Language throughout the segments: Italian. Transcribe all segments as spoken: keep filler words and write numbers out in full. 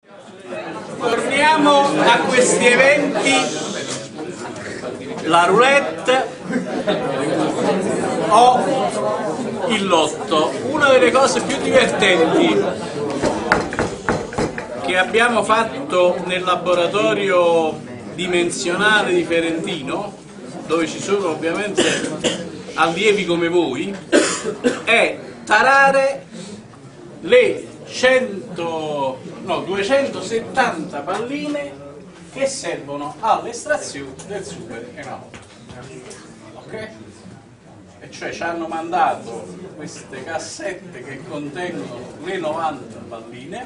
Torniamo a questi eventi, la roulette o il lotto. Una delle cose più divertenti che abbiamo fatto nel laboratorio dimensionale di Ferentino, dove ci sono ovviamente allievi come voi, è tarare le cento, no, duecentosettanta palline che servono all'estrazione del super enalotto. Ok? E cioè ci hanno mandato queste cassette che contengono le novanta palline.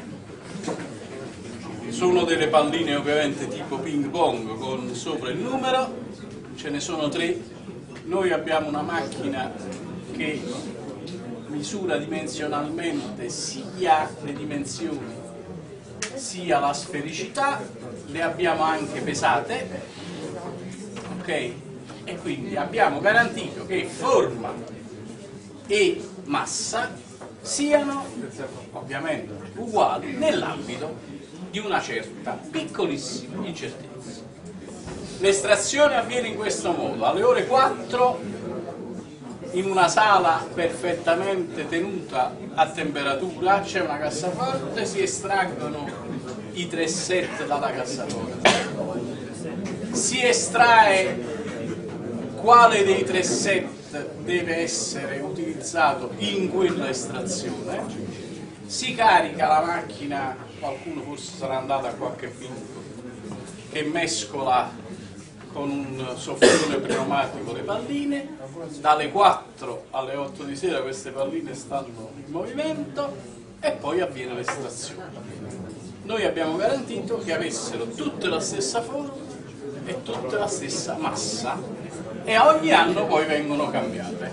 Sono delle palline ovviamente tipo ping pong con sopra il numero, ce ne sono tre. Noi abbiamo una macchina che misura dimensionalmente sia le dimensioni sia la sfericità, le abbiamo anche pesate, ok? E quindi abbiamo garantito che forma e massa siano ovviamente uguali nell'ambito di una certa piccolissima incertezza. L'estrazione avviene in questo modo: alle ore quattro in una sala perfettamente tenuta a temperatura c'è una cassaforte, si estraggono i tre set dalla cassaforte, si estrae quale dei tre set deve essere utilizzato in quella estrazione, si carica la macchina, qualcuno forse sarà andato a qualche bingo che mescola con un soffione pneumatico le palline, dalle quattro alle otto di sera queste palline stanno in movimento e poi avviene l'estrazione. Noi abbiamo garantito che avessero tutte la stessa forma e tutta la stessa massa e ogni anno poi vengono cambiate.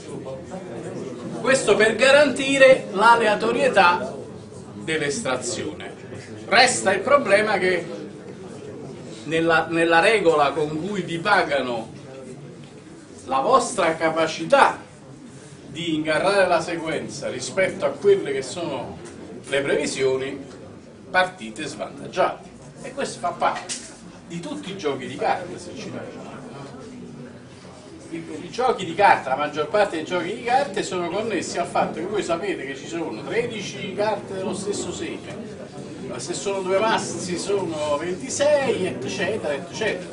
Questo per garantire l'aleatorietà dell'estrazione. Resta il problema che Nella, nella regola con cui vi pagano la vostra capacità di ingarrare la sequenza rispetto a quelle che sono le previsioni, partite svantaggiate. E questo fa parte di tutti i giochi di carte, se ci ragionate. I, I giochi di carta, la maggior parte dei giochi di carte sono connessi al fatto che voi sapete che ci sono tredici carte dello stesso seme, se sono due massi sono ventisei, eccetera, eccetera.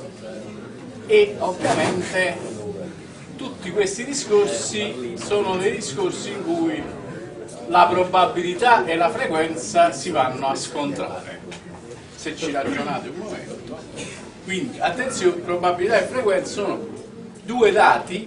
E ovviamente tutti questi discorsi sono dei discorsi in cui la probabilità e la frequenza si vanno a scontrare, se ci ragionate un momento. Quindi attenzione, probabilità e frequenza sono due dati,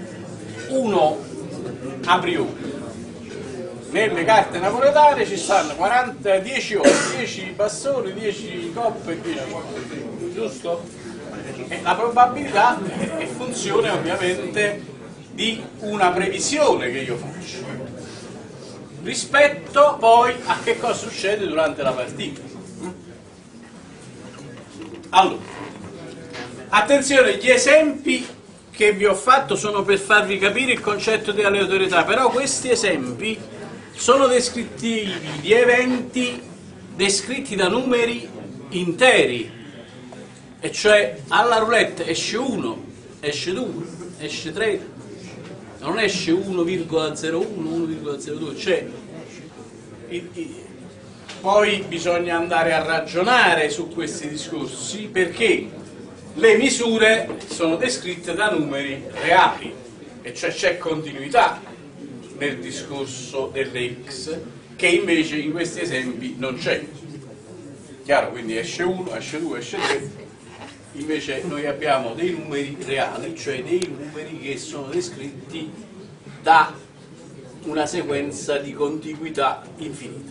uno a priori. Nelle carte napoletane ci stanno quaranta, dieci ore, dieci bastoni, dieci coppe e dieci coppe, giusto? E la probabilità è funzione ovviamente di una previsione che io faccio rispetto poi a che cosa succede durante la partita. Allora, attenzione, gli esempi che vi ho fatto sono per farvi capire il concetto di aleatorietà, però questi esempi sono descrittivi di eventi descritti da numeri interi, e cioè alla roulette esce uno, esce due, esce tre, non esce uno virgola zero uno, uno virgola zero due, cioè i, i, poi bisogna andare a ragionare su questi discorsi perché le misure sono descritte da numeri reali, e cioè c'è continuità nel discorso delle X, che invece in questi esempi non c'è. Chiaro? Quindi esce uno, esce due, esce tre, invece noi abbiamo dei numeri reali, cioè dei numeri che sono descritti da una sequenza di contiguità infinita.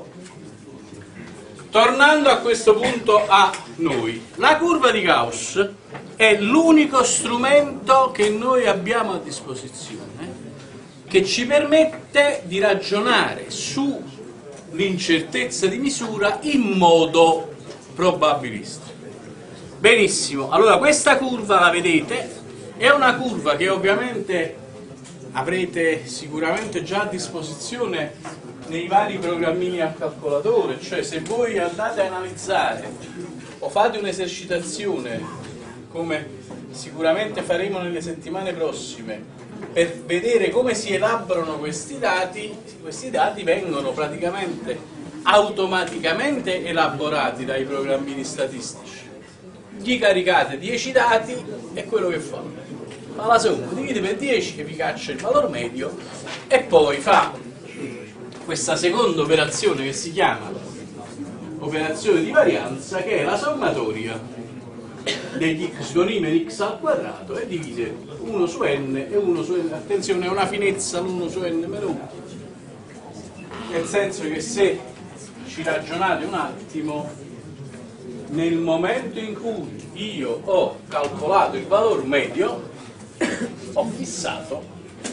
Tornando a questo punto a noi, la curva di Gauss è l'unico strumento che noi abbiamo a disposizione che ci permette di ragionare sull'incertezza di misura in modo probabilistico. Benissimo, allora questa curva la vedete, è una curva che ovviamente avrete sicuramente già a disposizione nei vari programmini a calcolatore, cioè se voi andate a analizzare o fate un'esercitazione, come sicuramente faremo nelle settimane prossime, per vedere come si elaborano questi dati, questi dati vengono praticamente automaticamente elaborati dai programmini statistici. Gli caricate dieci dati e quello che fa? Fa la somma, divide per dieci che vi caccia il valore medio e poi fa questa seconda operazione che si chiama operazione di varianza, che è la sommatoria degli x con i meno x al quadrato e divide uno su n e uno su n. Attenzione, è una finezza l'uno su n meno uno, nel senso che se ci ragionate un attimo, nel momento in cui io ho calcolato il valore medio ho fissato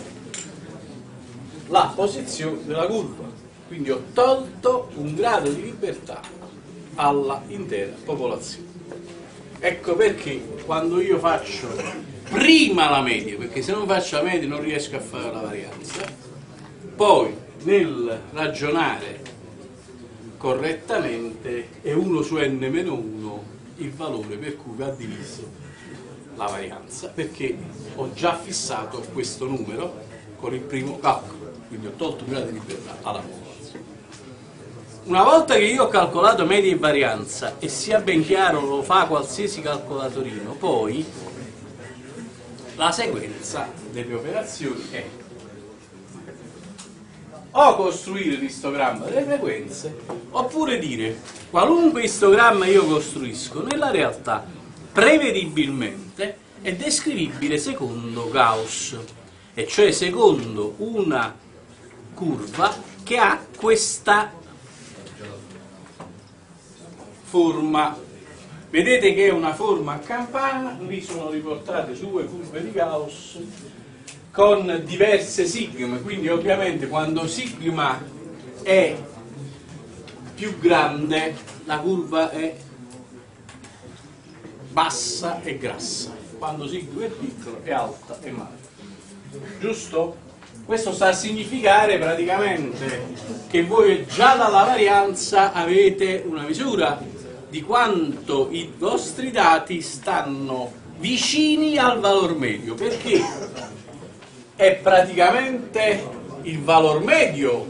la posizione della curva, quindi ho tolto un grado di libertà alla intera popolazione. Ecco perché quando io faccio prima la media, perché se non faccio la media non riesco a fare la varianza, poi nel ragionare correttamente è uno su n meno uno il valore per cui va diviso la varianza, perché ho già fissato questo numero con il primo calcolo, quindi ho tolto un grado di libertà alla popolazione. Una volta che io ho calcolato media e varianza, e sia ben chiaro lo fa qualsiasi calcolatorino, poi la sequenza delle operazioni è o costruire l'istogramma delle frequenze, oppure dire qualunque istogramma io costruisco nella realtà prevedibilmente è descrivibile secondo Gauss, e cioè secondo una curva che ha questa forma. Vedete che è una forma a campana, lì sono riportate due curve di Gauss con diverse sigma, quindi ovviamente quando sigma è più grande la curva è bassa e grassa, quando sigma è piccolo è alta e magra, giusto? Questo sta a significare praticamente che voi già dalla varianza avete una misura di quanto i vostri dati stanno vicini al valor medio, perché è praticamente il valor medio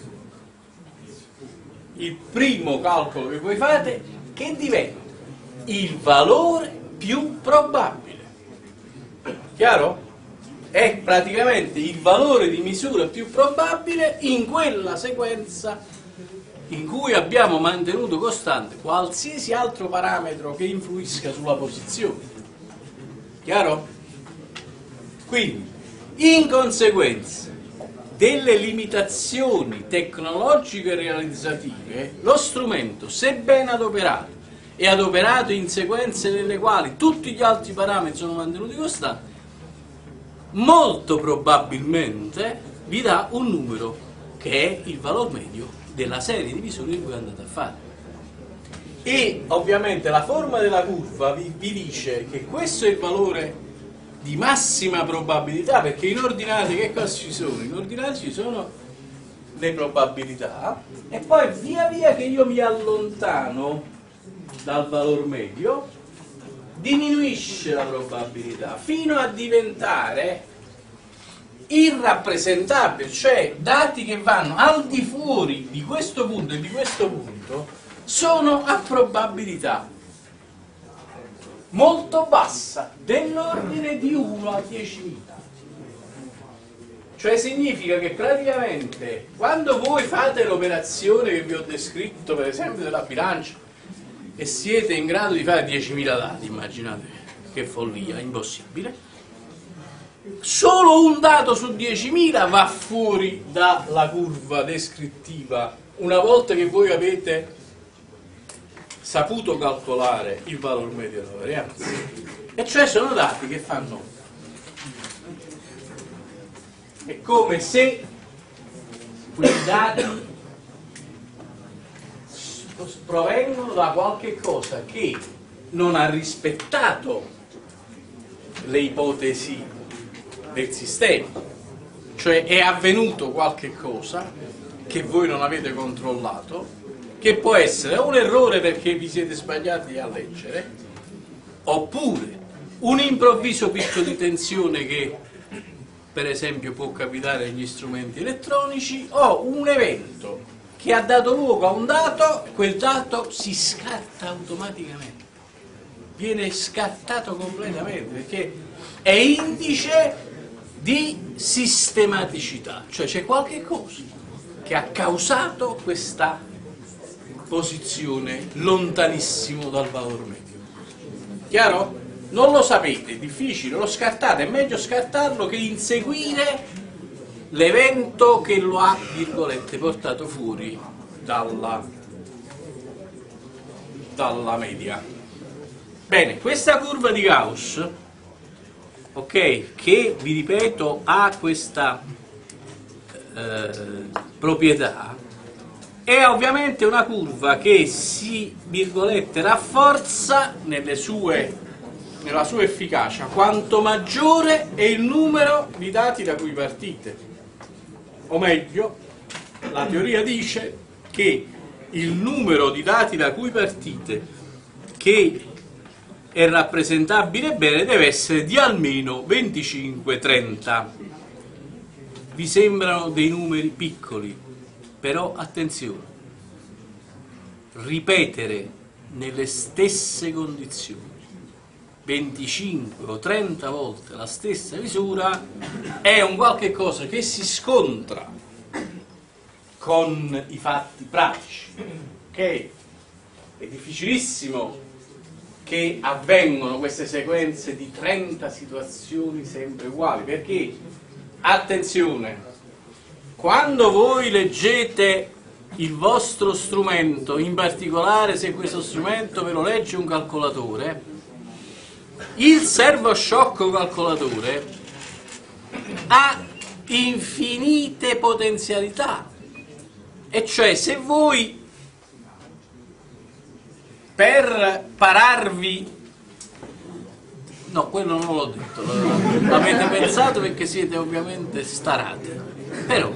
il primo calcolo che voi fate che diventa il valore più probabile. Chiaro? È praticamente il valore di misura più probabile in quella sequenza in cui abbiamo mantenuto costante qualsiasi altro parametro che influisca sulla posizione. Chiaro? Quindi, in conseguenza delle limitazioni tecnologiche e realizzative, lo strumento, se ben adoperato, è adoperato in sequenze nelle quali tutti gli altri parametri sono mantenuti costanti, molto probabilmente vi dà un numero che è il valore medio della serie di misure che voi andate a fare. E ovviamente la forma della curva vi, vi dice che questo è il valore di massima probabilità, perché in ordinati che cosa ci sono? In ordinati ci sono le probabilità e poi via via che io mi allontano dal valore medio diminuisce la probabilità fino a diventare irrappresentabile, cioè dati che vanno al di fuori di questo punto e di questo punto sono a probabilità molto bassa, dell'ordine di uno a diecimila. Cioè significa che praticamente quando voi fate l'operazione che vi ho descritto, per esempio della bilancia, e siete in grado di fare diecimila dati, immaginate che follia, impossibile, solo un dato su diecimila va fuori dalla curva descrittiva una volta che voi avete saputo calcolare il valore medio della varianza, e cioè sono dati che fanno, è come se quei dati provengono da qualche cosa che non ha rispettato le ipotesi del sistema, cioè è avvenuto qualche cosa che voi non avete controllato, che può essere un errore perché vi siete sbagliati a leggere, oppure un improvviso picco di tensione che per esempio può capitare agli strumenti elettronici, o un evento che ha dato luogo a un dato, quel dato si scarta automaticamente, viene scartato completamente perché è indice di sistematicità, cioè c'è qualche cosa che ha causato questa posizione lontanissimo dal valore medio. Chiaro? Non lo sapete, è difficile, lo scartate, è meglio scartarlo che inseguire l'evento che lo ha, virgolette, portato fuori dalla, dalla media. Bene, questa curva di Gauss, ok, che vi ripeto ha questa eh, proprietà, è ovviamente una curva che si, virgolette, rafforza nelle sue nella sua efficacia quanto maggiore è il numero di dati da cui partite, o meglio, la teoria dice che il numero di dati da cui partite che è rappresentabile bene deve essere di almeno venticinque trenta. Vi sembrano dei numeri piccoli, però attenzione, ripetere nelle stesse condizioni venticinque o trenta volte la stessa misura è un qualche cosa che si scontra con i fatti pratici, ok? È difficilissimo che avvengano queste sequenze di trenta situazioni sempre uguali, perché, attenzione, quando voi leggete il vostro strumento, in particolare se questo strumento ve lo legge un calcolatore, il servo sciocco calcolatore ha infinite potenzialità, e cioè se voi per pararvi, no, quello non l'ho detto, l'avete pensato perché siete ovviamente starati, però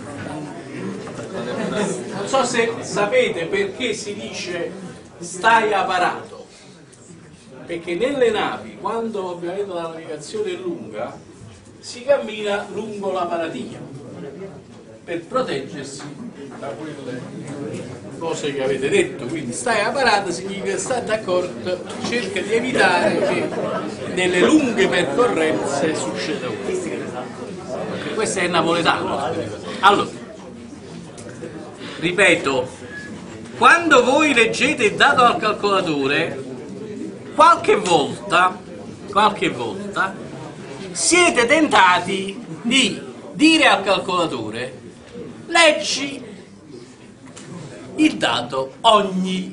non so se sapete perché si dice stai a parato. Perché nelle navi, quando ovviamente la navigazione è lunga, si cammina lungo la paratia per proteggersi da quelle cose che avete detto. Quindi stai a parata significa che state accorto, cerca di evitare che nelle lunghe percorrenze succeda questo. Questo è il napoletano. Allora, ripeto, quando voi leggete il dato al calcolatore, Qualche volta, qualche volta siete tentati di dire al calcolatore leggi il dato ogni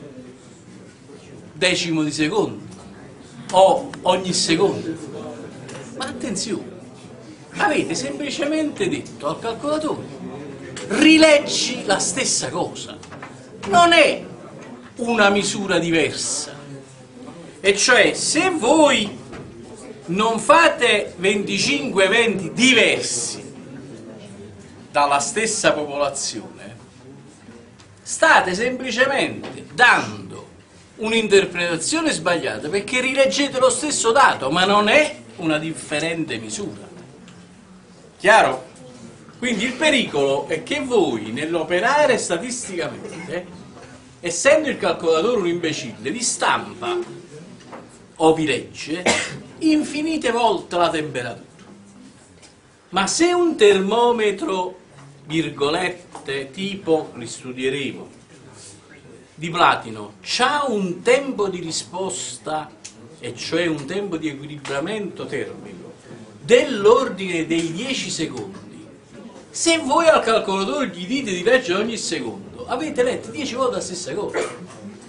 decimo di secondo o ogni secondo. Ma attenzione, avete semplicemente detto al calcolatore rileggi la stessa cosa, non è una misura diversa. E cioè, se voi non fate venticinque eventi diversi dalla stessa popolazione, state semplicemente dando un'interpretazione sbagliata perché rileggete lo stesso dato, ma non è una differente misura. Chiaro? Quindi il pericolo è che voi, nell'operare statisticamente, essendo il calcolatore un imbecille, vi stampa o vi legge infinite volte la temperatura. Ma se un termometro, virgolette, tipo, li studieremo, di platino, c'ha un tempo di risposta, e cioè un tempo di equilibramento termico, dell'ordine dei dieci secondi, se voi al calcolatore gli dite di leggere ogni secondo, avete letto dieci volte la stessa cosa.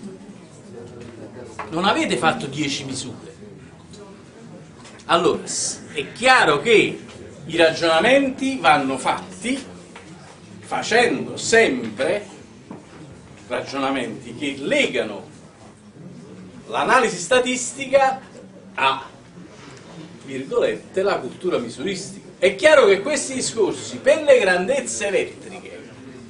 Non avete fatto dieci misure. Allora, è chiaro che i ragionamenti vanno fatti facendo sempre ragionamenti che legano l'analisi statistica a, virgolette, la cultura misuristica. È chiaro che questi discorsi per le grandezze elettriche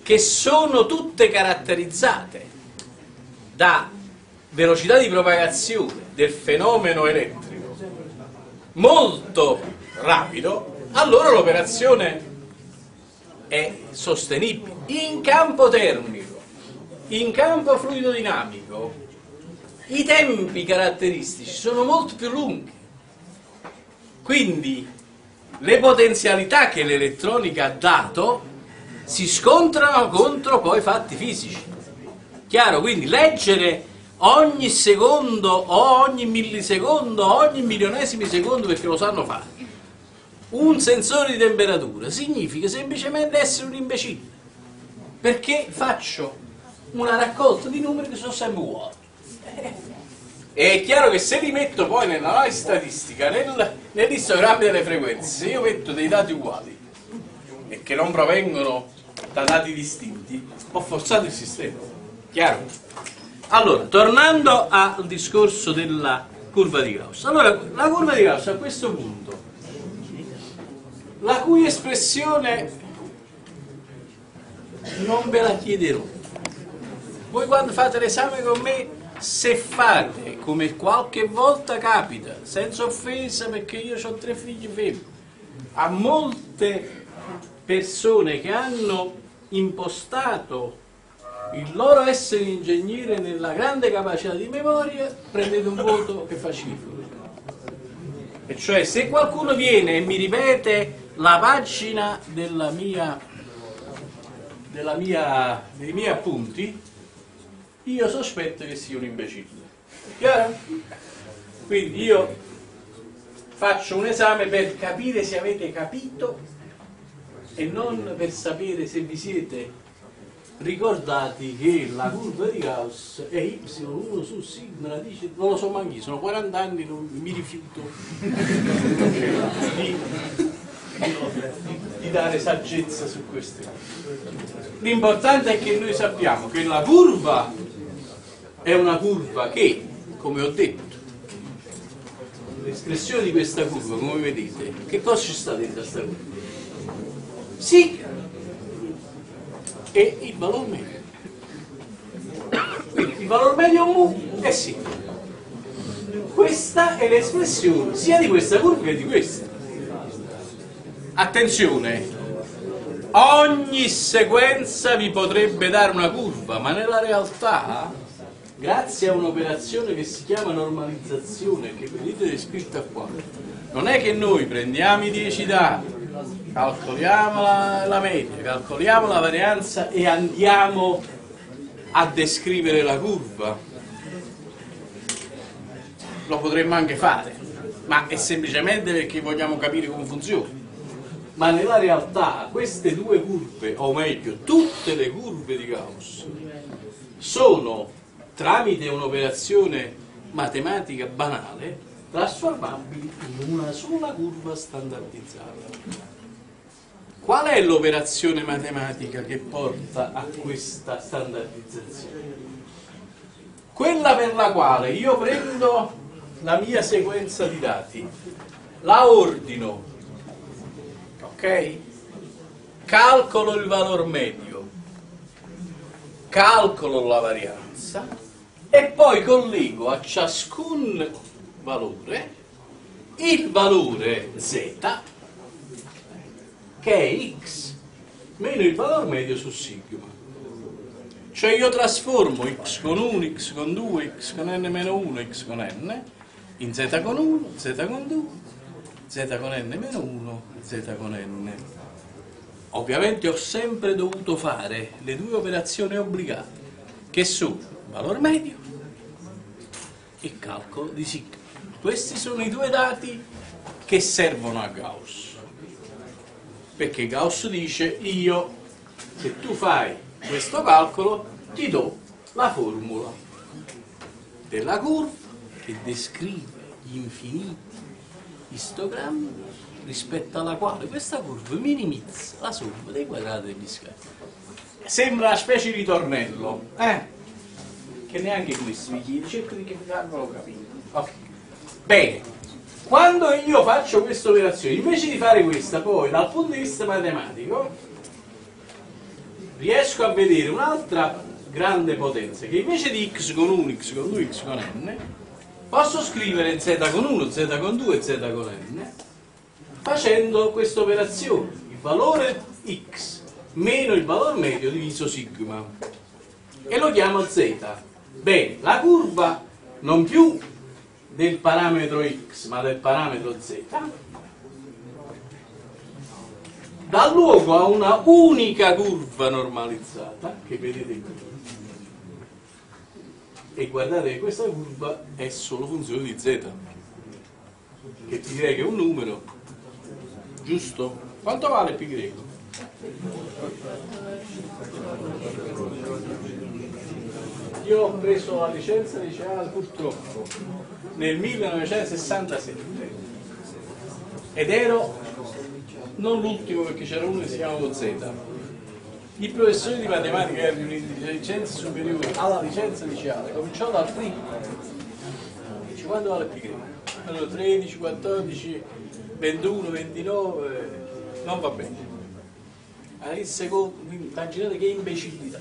che sono tutte caratterizzate da velocità di propagazione del fenomeno elettrico molto rapido, allora l'operazione è sostenibile. In campo termico, in campo fluidodinamico, i tempi caratteristici sono molto più lunghi, quindi le potenzialità che l'elettronica ha dato si scontrano contro poi fatti fisici. Chiaro? Quindi leggere ogni secondo o ogni millisecondo o ogni milionesimo di secondo, perché lo sanno fare, un sensore di temperatura significa semplicemente essere un imbecille, perché faccio una raccolta di numeri che sono sempre uguali. E è chiaro che se li metto poi nell'analisi statistica, nel, nell'istogramma delle frequenze, se io metto dei dati uguali e che non provengono da dati distinti, ho forzato il sistema. Chiaro? Allora, tornando al discorso della curva di Gauss. Allora, la curva di Gauss a questo punto, la cui espressione non ve la chiederò. Voi quando fate l'esame con me, se fate, come qualche volta capita, senza offesa perché io ho tre figli femmine, a molte persone che hanno impostato il loro essere ingegnere nella grande capacità di memoria, prendete un voto che fa schifo. E cioè, se qualcuno viene e mi ripete la pagina della mia, della mia, dei miei appunti, io sospetto che sia un imbecille. Chiaro? Quindi io faccio un esame per capire se avete capito e non per sapere se vi siete ricordati che la curva di Gauss è y uno su sigma radice, non lo so manchi, sono quaranta anni, non mi rifiuto di, di, di dare saggezza su queste cose. L'importante è che noi sappiamo che la curva è una curva che, come ho detto, l'espressione di questa curva, come vedete, che cosa ci sta dentro a questa curva? Sì, e il valore medio. Quindi il valore medio è mu e sì. Questa è l'espressione sia di questa curva che di questa. Attenzione, ogni sequenza vi potrebbe dare una curva, ma nella realtà, grazie a un'operazione che si chiama normalizzazione, che vedete descritta qua, non è che noi prendiamo i dieci dati, calcoliamo la, la media, calcoliamo la varianza e andiamo a descrivere la curva. Lo potremmo anche fare, ma è semplicemente perché vogliamo capire come funziona. Ma nella realtà queste due curve, o meglio tutte le curve di Gauss, sono, tramite un'operazione matematica banale, trasformabili in una sola curva standardizzata. Qual è l'operazione matematica che porta a questa standardizzazione? Quella per la quale io prendo la mia sequenza di dati, la ordino, ok? Calcolo il valore medio, calcolo la varianza e poi collego a ciascun valore il valore z, che è x meno il valore medio su sigma. Cioè io trasformo x con uno, x con due, x con n meno uno, x con n in z con uno, z con due, z con n meno uno, z con n. Ovviamente ho sempre dovuto fare le due operazioni obbligate, che sono valore medio e calcolo di sigma. Questi sono i due dati che servono a Gauss. Perché Gauss dice, io, se tu fai questo calcolo, ti do la formula della curva che descrive gli infiniti istogrammi rispetto alla quale questa curva minimizza la somma dei quadrati degli scali. Sembra una specie di ritornello, eh? Che neanche questo vi chiede, cerco di farvelo capire. Ok. Bene. Quando io faccio questa operazione, invece di fare questa, poi dal punto di vista matematico, riesco a vedere un'altra grande potenza, che invece di x con uno, x con due, x con n, posso scrivere z con uno, z con due, z con n, facendo questa operazione, il valore x meno il valore medio diviso sigma, e lo chiamo z. Bene, la curva non più del parametro x, ma del parametro z, dà luogo a una unica curva normalizzata, che vedete qui. E guardate che questa curva è solo funzione di z, che pi greco è un numero, giusto? Quanto vale pi greco? Io ho preso la licenza liceale purtroppo nel millenovecentosessantasette ed ero non l'ultimo, perché c'era uno che si chiamava Z. Il professore di matematica era riunito di licenza superiore alla licenza liceale, cominciò dal primo. Dice: quando vale pi greco? Allora tredici, quattordici, ventuno, ventinove, non va bene. Allora, il secondo, immaginate che imbecillità.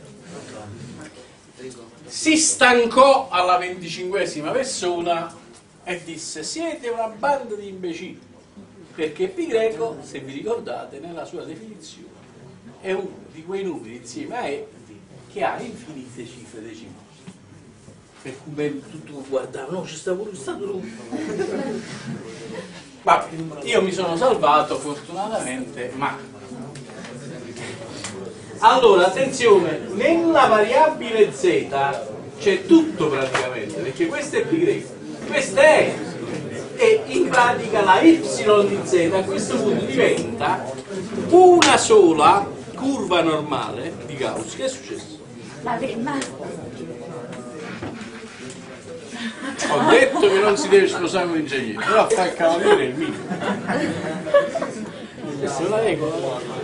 Si stancò alla venticinquesima persona e disse: siete una banda di imbecilli, perché pi greco, se vi ricordate, nella sua definizione è uno di quei numeri insieme a e che ha infinite cifre decimali. Per cui tutto guardava, no, c'è stato pure stato numero. Vabbè, io mi sono salvato fortunatamente, ma allora attenzione, nella variabile z c'è tutto praticamente, perché questo è pi greco, questo è, e in pratica la y di z a questo punto diventa una sola curva normale di Gauss. Che è successo? La penna. Ho detto che non si deve sposare un ingegnere, però a fare il cavaliere è il minimo. Questa è una regola.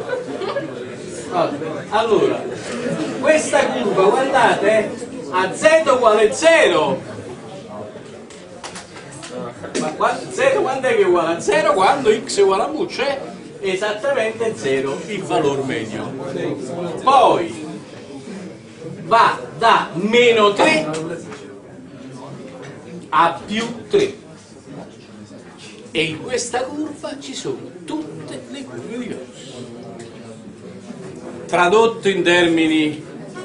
Allora, questa curva, guardate, a z uguale zero. Ma z quando è che è uguale a zero? Quando x è uguale a mu, cioè esattamente zero, il valore medio. Poi va da meno tre a più tre, e in questa curva ci sono tutte le curve di Gauss. Tradotto in termini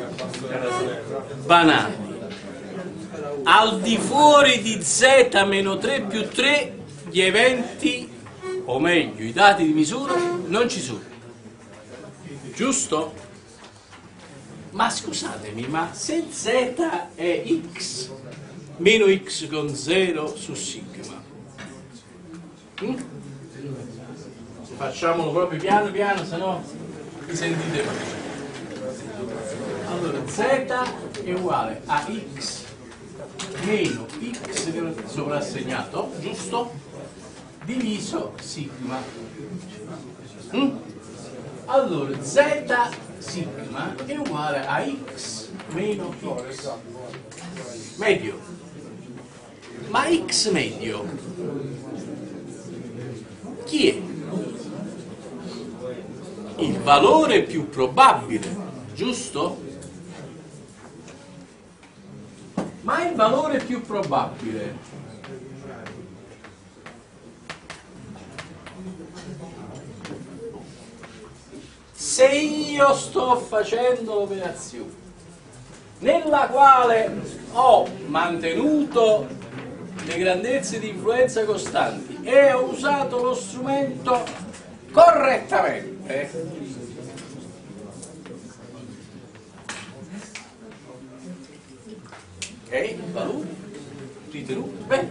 banali, al di fuori di z meno tre più tre gli eventi, o meglio i dati di misura, non ci sono, giusto? Ma scusatemi, ma se z è x meno x con zero su sigma, hm? Facciamolo proprio piano piano, se no mi sentite male. Allora z è uguale a x meno x sovrassegnato, giusto? Diviso sigma. Mm? Allora z sigma è uguale a x meno x medio. Ma x medio chi è? Il valore più probabile, giusto? Ma il valore più probabile se io sto facendo l'operazione nella quale ho mantenuto le grandezze di influenza costanti e ho usato lo strumento correttamente, ok, il valore ritenuto bene,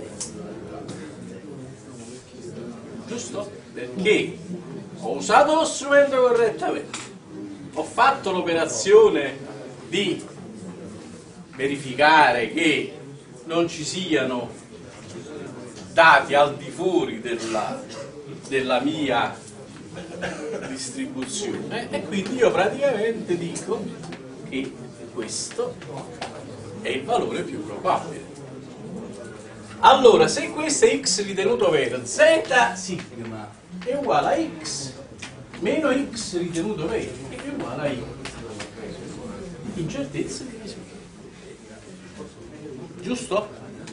giusto? Perché ho usato lo strumento correttamente, ho fatto l'operazione di verificare che non ci siano dati al di fuori della, della mia distribuzione, e quindi io praticamente dico che questo è il valore più probabile. Allora, se questo è x ritenuto vero, z sigma è uguale a x meno x ritenuto vero, che è uguale a y. incertezza di misura. Giusto?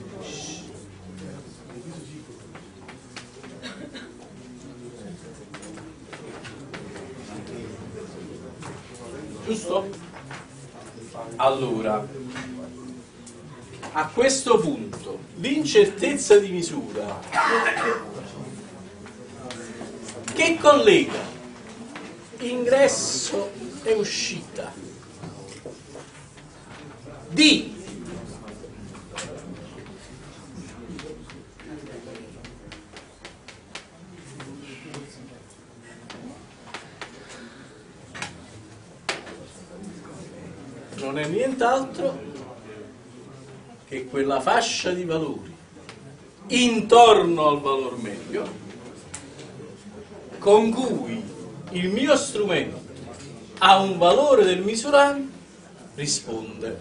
Giusto? Allora, a questo punto, l'incertezza di misura che collega ingresso e uscita di non è nient'altro che quella fascia di valori intorno al valor medio con cui il mio strumento a un valore del misurando risponde.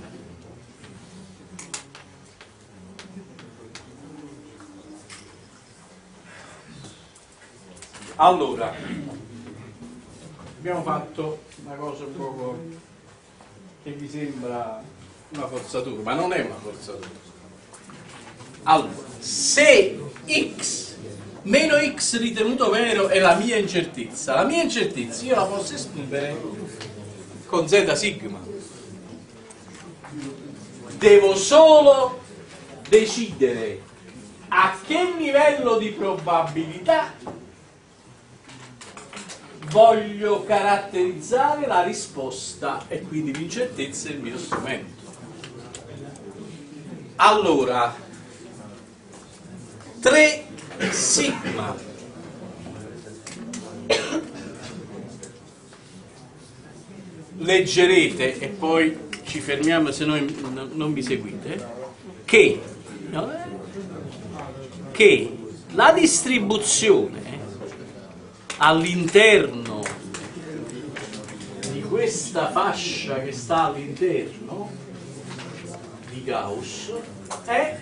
Allora, abbiamo fatto una cosa un poco che vi sembra una forzatura, ma non è una forzatura. Allora, se x meno x ritenuto vero è la mia incertezza, la mia incertezza io la posso esprimere con z sigma. Devo solo decidere a che livello di probabilità voglio caratterizzare la risposta e quindi l'incertezza è il mio strumento. Allora, tre sigma leggerete e poi ci fermiamo se no non mi seguite che, no, che la distribuzione all'interno di questa fascia che sta all'interno di Gauss è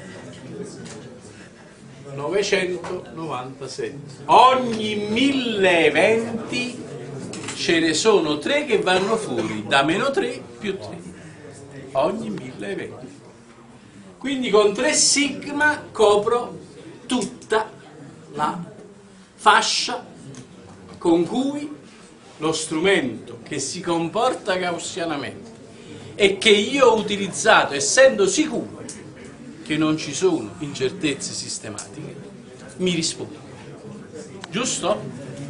novecentonovantasette. Ogni mille eventi ce ne sono tre che vanno fuori da meno tre più tre. Ogni mille eventi. Quindi con tre sigma copro tutta la fascia con cui lo strumento che si comporta gaussianamente e che io ho utilizzato essendo sicuro che non ci sono incertezze sistematiche mi risponde. Giusto?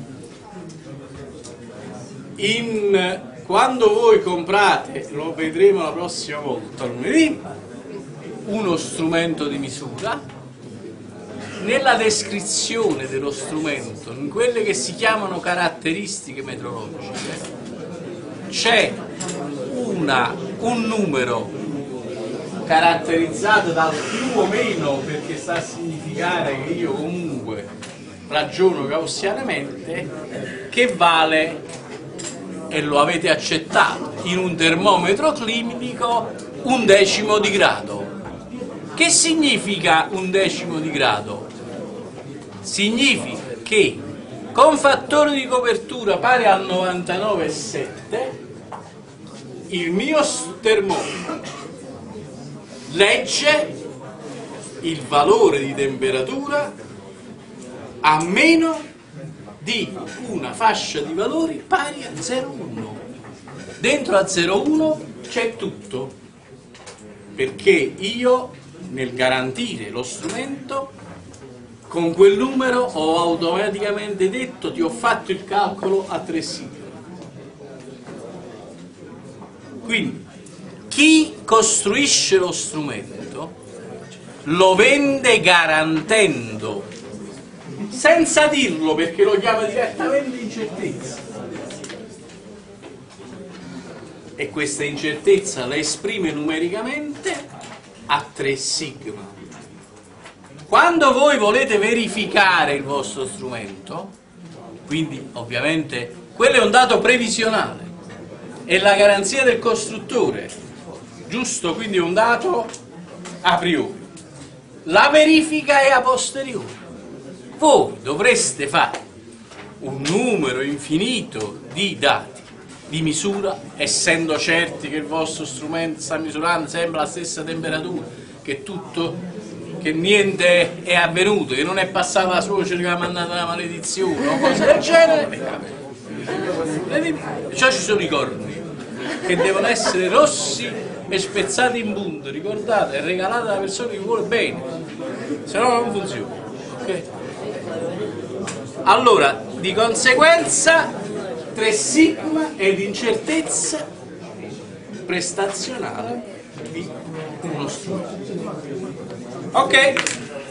In, quando voi comprate, lo vedremo la prossima volta lunedì, uno strumento di misura, nella descrizione dello strumento, in quelle che si chiamano caratteristiche metrologiche, c'è una, un numero caratterizzato dal più o meno, perché sta a significare che io comunque ragiono gaussianamente, che vale, e lo avete accettato, in un termometro clinico un decimo di grado. Che significa un decimo di grado? Significa che con fattore di copertura pari al novantanove virgola sette il mio termometro legge il valore di temperatura a meno di una fascia di valori pari a zero virgola uno. Dentro a zero virgola uno c'è tutto, perché io nel garantire lo strumento con quel numero ho automaticamente detto, ti ho fatto il calcolo a tre sigma. Quindi chi costruisce lo strumento lo vende garantendo, senza dirlo perché lo chiama direttamente incertezza, e questa incertezza la esprime numericamente a tre sigma. Quando voi volete verificare il vostro strumento, quindi ovviamente quello è un dato previsionale, è la garanzia del costruttore, giusto? Quindi è un dato a priori. La verifica è a posteriori. Voi dovreste fare un numero infinito di dati di misura, essendo certi che il vostro strumento sta misurando sempre la stessa temperatura, che tutto, che niente è avvenuto, che non è passata la suocera che ha mandato la maledizione o cose del genere. Cioè ci sono i corni che devono essere rossi e spezzati in punte, ricordate, è regalata alla persona che vi vuole bene, se no non funziona. Okay? Allora, di conseguenza, tre sigma è l'incertezza prestazionale di uno strumento. Ok?